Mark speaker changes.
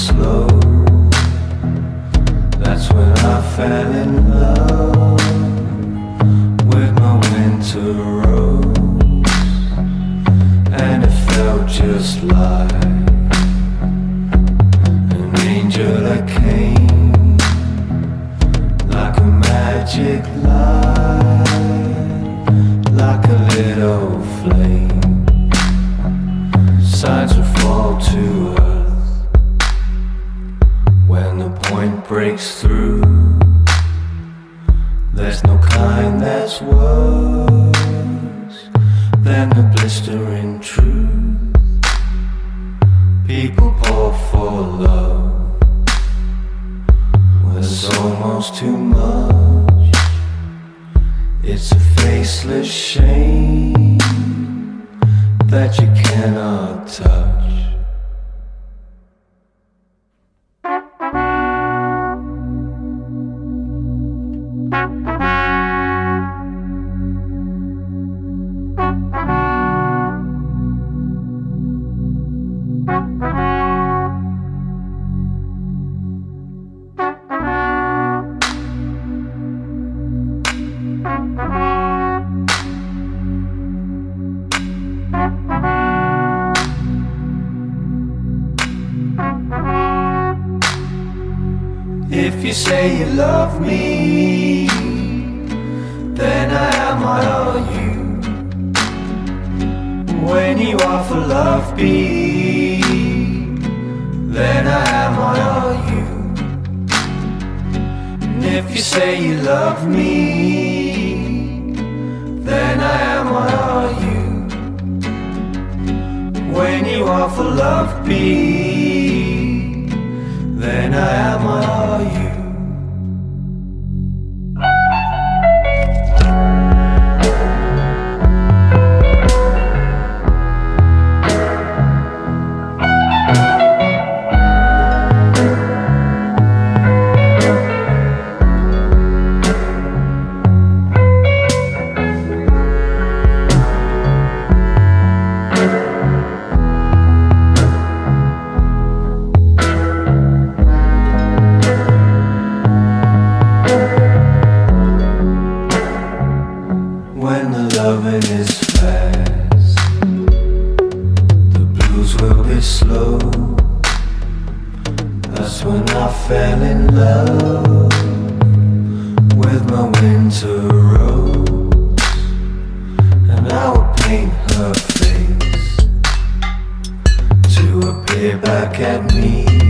Speaker 1: slow. That's when I fell in love with my winter rose. And it felt just like an angel that came, like a magic light, like a little flame. Signs will fall to earth when the point breaks through. There's no kind that's worse than the blistering truth. People pour for love when it's almost too much. It's a faceless shame that you cannot touch. If you say you love me, then I am, I are you. When you offer love be, then I am, I are you. And if you say you love me, then I am, I are you. When you offer love be, then I am, I are you. When the loving is fast, the blues will be slow. That's when I fell in love with my winter rose. And I would paint her face to appear back at me.